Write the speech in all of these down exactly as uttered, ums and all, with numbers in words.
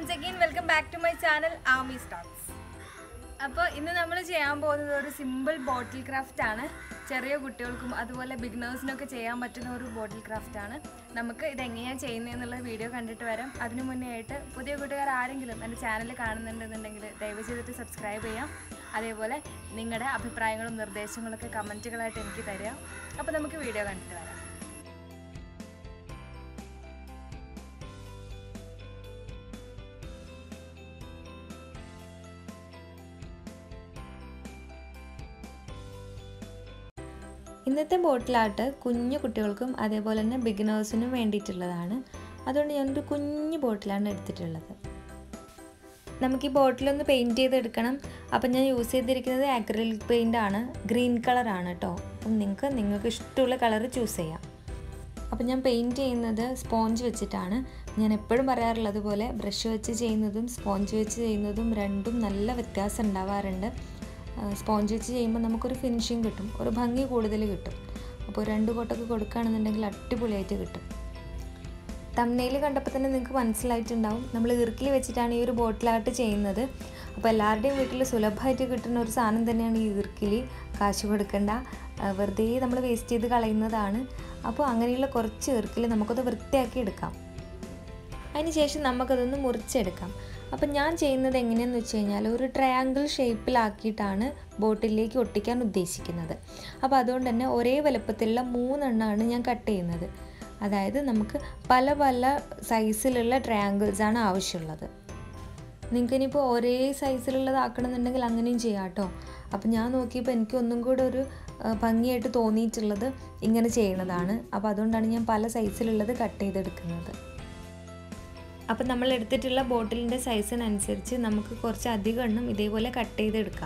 once again welcome back to my channel Army Stocks. അപ്പോൾ ഇന്ന് നമ്മൾ ചെയ്യാൻ പോകുന്നത് ഒരു സിമ്പിൾ ബോട്ടിൽ ക്രാഫ്റ്റ് ആണ്. ചെറിയ കുട്ടികൾക്കും അതുപോലെ ബിഗിനേഴ്സിനൊക്കെ ചെയ്യാൻ പറ്റുന്ന ഒരു ബോട്ടിൽ ക്രാഫ്റ്റ് ആണ്. നമുക്ക് ഇത് എങ്ങനെയാണ് ചെയ്യുന്നതെന്നുള്ള വീഡിയോ കണ്ടിട്ട് വരാം. അതിനു മുന്നേ ആയിട്ട് പുതിയ കൂട്ടുകാർ ആരെങ്കിലും എൻ്റെ ചാനൽ കാണുന്നുണ്ടെന്നുണ്ടെങ്കിൽ ദയവ് ചെയ്തിട്ട് സബ്സ്ക്രൈബ് ചെയ്യാം. അതേപോലെ നിങ്ങളുടെ അഭിപ്രായങ്ങളും നിർദ്ദേശങ്ങളൊക്കെ കമൻറ്റുകളായിട്ട് എനിക്ക് തരിക. അപ്പോൾ നമുക്ക് വീഡിയോ കണ്ടിട്ട് വരാം. ഇന്നത്തെ ബോട്ടിൽ ആർട്ട് കുഞ്ഞു കുട്ടികൾക്കും അതേപോലെ തന്നെ ബിഗിനേഴ്സിനും വേണ്ടിയിട്ടുള്ളതാണ്. അതുകൊണ്ട് ഞാനൊരു കുഞ്ഞു ബോട്ടിലാണ് എടുത്തിട്ടുള്ളത്. നമുക്ക് ഈ ബോട്ടിലൊന്ന് പെയിൻറ്റ് ചെയ്തെടുക്കണം. അപ്പം ഞാൻ യൂസ് ചെയ്തിരിക്കുന്നത് ആക്രിലിക് പെയിൻ്റ് ആണ്. ഗ്രീൻ കളറാണ് കേട്ടോ. അപ്പം നിങ്ങൾക്ക് നിങ്ങൾക്ക് ഇഷ്ടമുള്ള കളർ ചൂസ് ചെയ്യാം. അപ്പം ഞാൻ പെയിൻറ്റ് ചെയ്യുന്നത് സ്പോഞ്ച് വെച്ചിട്ടാണ്. ഞാൻ എപ്പോഴും പറയാറുള്ളത് പോലെ ബ്രഷ് വെച്ച് ചെയ്യുന്നതും സ്പോഞ്ച് വെച്ച് ചെയ്യുന്നതും രണ്ടും നല്ല വ്യത്യാസം ഉണ്ടാവാറുണ്ട്. സ്പോഞ്ച് വെച്ച് ചെയ്യുമ്പോൾ നമുക്കൊരു ഫിനിഷിങ് കിട്ടും, ഒരു ഭംഗി കൂടുതൽ കിട്ടും. അപ്പോൾ രണ്ട് കോട്ടൊക്കെ കൊടുക്കുകയാണെന്നുണ്ടെങ്കിൽ അടിപൊളിയായിട്ട് കിട്ടും. തമ്മനയിൽ കണ്ടപ്പോൾ തന്നെ നിങ്ങൾക്ക് മനസ്സിലായിട്ടുണ്ടാവും നമ്മൾ ഇറുക്കിൽ വെച്ചിട്ടാണ് ഈ ഒരു ബോട്ടിൽ ആർട്ട് ചെയ്യുന്നത്. അപ്പോൾ എല്ലാവരുടെയും വീട്ടിൽ സുലഭമായിട്ട് കിട്ടുന്ന ഒരു സാധനം തന്നെയാണ് ഈ ഇറുക്കിൽ. കാശ് കൊടുക്കണ്ട, വെറുതെ നമ്മൾ വേസ്റ്റ് ചെയ്ത് കളയുന്നതാണ്. അപ്പോൾ അങ്ങനെയുള്ള കുറച്ച് ഇറുക്കിൽ നമുക്കത് വൃത്തിയാക്കി എടുക്കാം. അതിനുശേഷം നമുക്കതൊന്ന് മുറിച്ചെടുക്കാം. അപ്പം ഞാൻ ചെയ്യുന്നത് എങ്ങനെയാണെന്ന് വെച്ച് കഴിഞ്ഞാൽ ഒരു ട്രയാങ്കിൾ ഷേപ്പിലാക്കിയിട്ടാണ് ബോട്ടിലേക്ക് ഒട്ടിക്കാൻ ഉദ്ദേശിക്കുന്നത്. അപ്പോൾ അതുകൊണ്ട് തന്നെ ഒരേ വലുപ്പത്തിലുള്ള മൂന്നെണ്ണമാണ് ഞാൻ കട്ട് ചെയ്യുന്നത്. അതായത് നമുക്ക് പല പല സൈസിലുള്ള ട്രയാങ്കിൾസാണ് ആവശ്യമുള്ളത്. നിങ്ങൾക്ക് ഇനിയിപ്പോൾ ഒരേ സൈസിലുള്ളത് ആക്കണമെന്നുണ്ടെങ്കിൽ അങ്ങനെയും ചെയ്യാം കേട്ടോ. അപ്പം ഞാൻ നോക്കിയപ്പോൾ എനിക്ക് ഒന്നും കൂടെ ഒരു ഭംഗിയായിട്ട് തോന്നിയിട്ടുള്ളത് ഇങ്ങനെ ചെയ്യണതാണ്. അപ്പോൾ അതുകൊണ്ടാണ് ഞാൻ പല സൈസിലുള്ളത് കട്ട് ചെയ്തെടുക്കുന്നത്. അപ്പം നമ്മൾ എടുത്തിട്ടുള്ള ബോട്ടിലിൻ്റെ സൈസിനനുസരിച്ച് നമുക്ക് കുറച്ച് അധികം എണ്ണം ഇതേപോലെ കട്ട് ചെയ്തെടുക്കാം.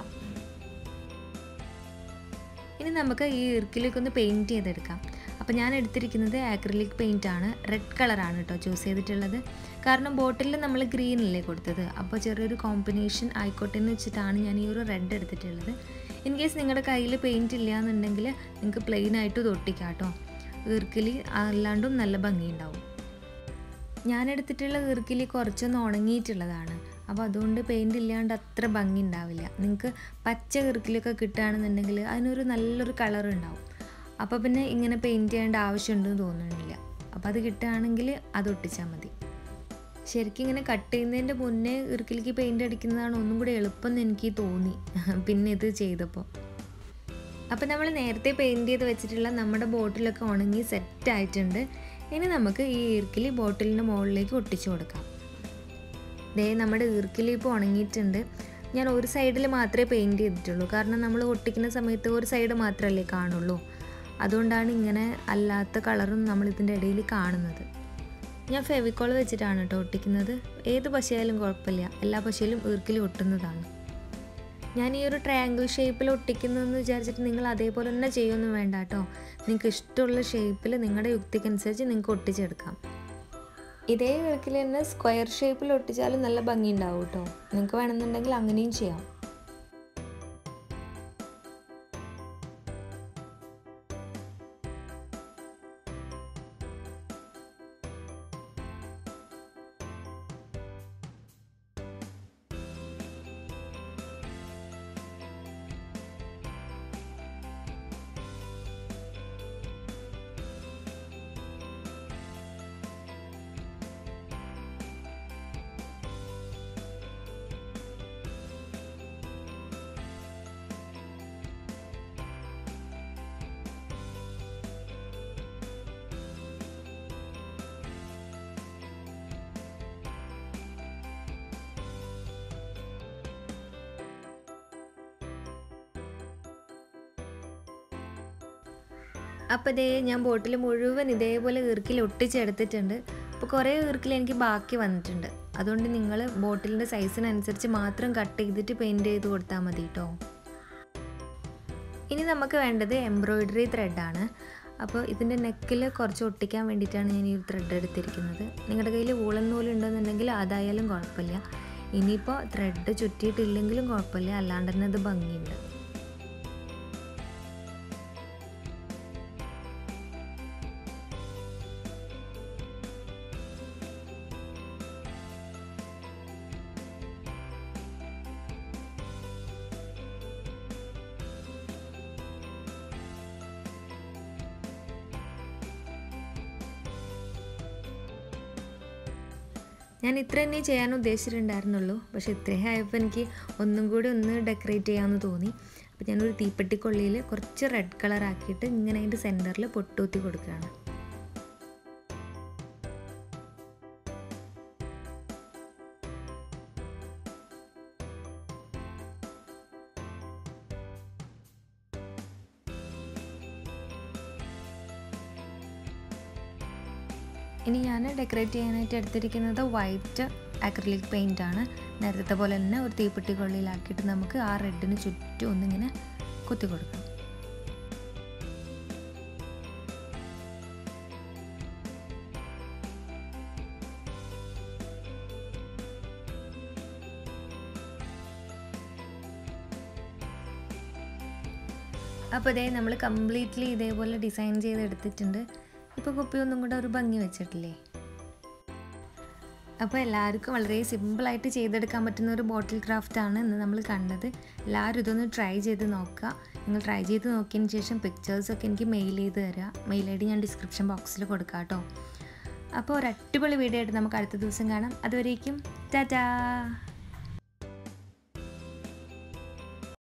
ഇനി നമുക്ക് ഈ ഇറുക്കിലേക്കൊന്ന് പെയിൻറ്റ് ചെയ്തെടുക്കാം. അപ്പോൾ ഞാൻ എടുത്തിരിക്കുന്നത് ആക്രിലിക് പെയിൻ്റ് ആണ്. റെഡ് കളറാണ് കേട്ടോ ചൂസ് ചെയ്തിട്ടുള്ളത്. കാരണം ബോട്ടിലിൽ നമ്മൾ ഗ്രീൻ അല്ലേ കൊടുത്തത്. അപ്പോൾ ചെറിയൊരു കോമ്പിനേഷൻ ആയിക്കോട്ടെ എന്ന് വെച്ചിട്ടാണ് ഞാൻ ഈ ഒരു റെഡ് എടുത്തിട്ടുള്ളത്. ഇൻ കേസ് നിങ്ങളുടെ കയ്യിൽ പെയിൻറ്റ് ഇല്ല എന്നുണ്ടെങ്കിൽ നിങ്ങൾക്ക് പ്ലെയിൻ ആയിട്ട് ഇത് ഒട്ടിക്കാം കേട്ടോ. ഇറുക്കിൽ അല്ലാണ്ടും നല്ല ഭംഗിയുണ്ടാവും. ഞാനെടുത്തിട്ടുള്ള ഇറുക്കിൽ കുറച്ചൊന്ന് ഉണങ്ങിയിട്ടുള്ളതാണ്. അപ്പോൾ അതുകൊണ്ട് പെയിൻറ്റ് ഇല്ലാണ്ട് അത്ര ഭംഗി ഉണ്ടാവില്ല. നിങ്ങൾക്ക് പച്ച ഇറുക്കിലൊക്കെ കിട്ടുകയാണെന്നുണ്ടെങ്കിൽ അതിനൊരു നല്ലൊരു കളർ ഉണ്ടാവും. അപ്പോൾ പിന്നെ ഇങ്ങനെ പെയിൻറ്റ് ചെയ്യേണ്ട ആവശ്യമുണ്ടെന്ന് തോന്നുന്നില്ല. അപ്പോൾ അത് കിട്ടുകയാണെങ്കിൽ അത് ഒട്ടിച്ചാൽ മതി. ശരിക്കും ഇങ്ങനെ കട്ട് ചെയ്യുന്നതിൻ്റെ മുന്നേ ഇറുക്കിലേക്ക് പെയിൻറ്റ് അടിക്കുന്നതാണ് ഒന്നും കൂടി എളുപ്പം എന്ന് എനിക്ക് തോന്നി പിന്നെ ഇത് ചെയ്തപ്പോൾ. അപ്പോൾ നമ്മൾ നേരത്തെ പെയിൻറ്റ് ചെയ്ത് വെച്ചിട്ടുള്ള നമ്മുടെ ബോട്ടിലൊക്കെ ഉണങ്ങി സെറ്റായിട്ടുണ്ട്. ഇനി നമുക്ക് ഈ ഈർക്കിൽ ബോട്ടിലിൻ്റെ മുകളിലേക്ക് ഒട്ടിച്ചു കൊടുക്കാം. ദേ നമ്മുടെ ഈർക്കിൽ ഇപ്പോൾ ഉണങ്ങിയിട്ടുണ്ട്. ഞാൻ ഒരു സൈഡിൽ മാത്രമേ പെയിൻറ്റ് ചെയ്തിട്ടുള്ളൂ. കാരണം നമ്മൾ ഒട്ടിക്കുന്ന സമയത്ത് ഒരു സൈഡ് മാത്രമല്ലേ കാണുള്ളൂ. അതുകൊണ്ടാണ് ഇങ്ങനെ അല്ലാത്ത കളറും നമ്മൾ ഇതിൻ്റെ ഇടയിൽ കാണുന്നത്. ഞാൻ ഫെവിക്കോൾ വെച്ചിട്ടാണ് കേട്ടോ ഒട്ടിക്കുന്നത്. ഏത് പശയായാലും കുഴപ്പമില്ല, എല്ലാ പശയിലും ഈർക്കിൽ ഒട്ടുന്നതാണ്. ഞാൻ ഈ ഒരു ട്രയാങ്കിൾ ഷേപ്പിൽ ഒട്ടിക്കുന്നതെന്ന് വിചാരിച്ചിട്ട് നിങ്ങൾ അതേപോലെ തന്നെ ചെയ്യുമൊന്നും വേണ്ട കേട്ടോ. നിങ്ങൾക്ക് ഇഷ്ടമുള്ള ഷേപ്പിൽ നിങ്ങളുടെ യുക്തിക്കനുസരിച്ച് നിങ്ങൾക്ക് ഒട്ടിച്ചെടുക്കാം. ഇതേ ഇറുക്കിൽ തന്നെ സ്ക്വയർ ഷേപ്പിൽ ഒട്ടിച്ചാലും നല്ല ഭംഗി ഉണ്ടാവും കേട്ടോ. നിങ്ങൾക്ക് വേണമെന്നുണ്ടെങ്കിൽ അങ്ങനെയും ചെയ്യാം. അപ്പോൾ ഇതേ ഞാൻ ബോട്ടിൽ മുഴുവൻ ഇതേപോലെ ഈർക്കിൽ ഒട്ടിച്ചെടുത്തിട്ടുണ്ട്. അപ്പോൾ കുറേ ഈർക്കിൽ എനിക്ക് ബാക്കി വന്നിട്ടുണ്ട്. അതുകൊണ്ട് നിങ്ങൾ ബോട്ടിലിൻ്റെ സൈസിനനുസരിച്ച് മാത്രം കട്ട് ചെയ്തിട്ട് പെയിൻറ്റ് ചെയ്ത് കൊടുത്താൽ മതി കേട്ടോ. ഇനി നമുക്ക് വേണ്ടത് എംബ്രോയ്ഡറി ത്രെഡാണ്. അപ്പോൾ ഇതിൻ്റെ നെക്കിൽ കുറച്ച് ഒട്ടിക്കാൻ വേണ്ടിയിട്ടാണ് ഞാൻ ഈ ത്രെഡ് എടുത്തിരിക്കുന്നത്. നിങ്ങളുടെ കയ്യിൽ വൂളൻ നൂല് ഉണ്ടെന്നുണ്ടെങ്കിൽ അതായാലും കുഴപ്പമില്ല. ഇനിയിപ്പോൾ ത്രെഡ് ചുറ്റിയിട്ടില്ലെങ്കിലും കുഴപ്പമില്ല, അല്ലാണ്ട് തന്നെ അത് ഭംഗിയുണ്ട്. ഞാൻ ഇത്ര തന്നെ ചെയ്യാൻ ഉദ്ദേശിച്ചിട്ടുണ്ടായിരുന്നുള്ളൂ, പക്ഷേ ഇത്രയും ആയപ്പോൾ എനിക്ക് ഒന്നും കൂടി ഒന്ന് ഡെക്കറേറ്റ് ചെയ്യാമെന്ന് തോന്നി. അപ്പോൾ ഞാനൊരു തീപ്പെട്ടിക്കൊള്ളിയിൽ കുറച്ച് റെഡ് കളർ ആക്കിയിട്ട് ഇങ്ങനെ അതിൻ്റെ സെൻറ്ററിൽ പൊട്ടൂത്തി കൊടുക്കുകയാണ്. ഇനി ഞാൻ ഡെക്കറേറ്റ് ചെയ്യാനായിട്ട് എടുത്തിരിക്കുന്നത് വൈറ്റ് അക്രിലിക് പെയിൻ്റ് ആണ്. നേരത്തെ പോലെ തന്നെ ഒരു തീപ്പെട്ടിക്കൊള്ളിയിലാക്കിയിട്ട് നമുക്ക് ആ റെഡിന് ചുറ്റും ഒന്നിങ്ങനെ കുത്തി കൊടുക്കാം. അപ്പോൾ ഇതേ നമ്മൾ കംപ്ലീറ്റ്ലി ഇതേപോലെ ഡിസൈൻ ചെയ്തെടുത്തിട്ടുണ്ട്. ഇപ്പോൾ കുപ്പി ഒന്നും കൂടെ ഒരു ഭംഗി വെച്ചിട്ടില്ലേ. അപ്പോൾ എല്ലാവർക്കും വളരെ സിമ്പിളായിട്ട് ചെയ്തെടുക്കാൻ പറ്റുന്ന ഒരു ബോട്ടിൽ ക്രാഫ്റ്റാണ് ഇന്ന് നമ്മൾ കണ്ടത്. എല്ലാവരും ഇതൊന്ന് ട്രൈ ചെയ്ത് നോക്കുക. നിങ്ങൾ ട്രൈ ചെയ്ത് നോക്കിയതിന് ശേഷം പിക്ചേഴ്സൊക്കെ എനിക്ക് മെയിൽ ചെയ്ത് തരിക. മെയിൽ ഐ ഡി ഞാൻ ഡിസ്ക്രിപ്ഷൻ ബോക്സിൽ കൊടുക്കാം കേട്ടോ. അപ്പോൾ ഒരു അടിപൊളി വീഡിയോ ആയിട്ട് നമുക്ക് അടുത്ത ദിവസം കാണാം. അതുവരേക്കും ടാറ്റാ.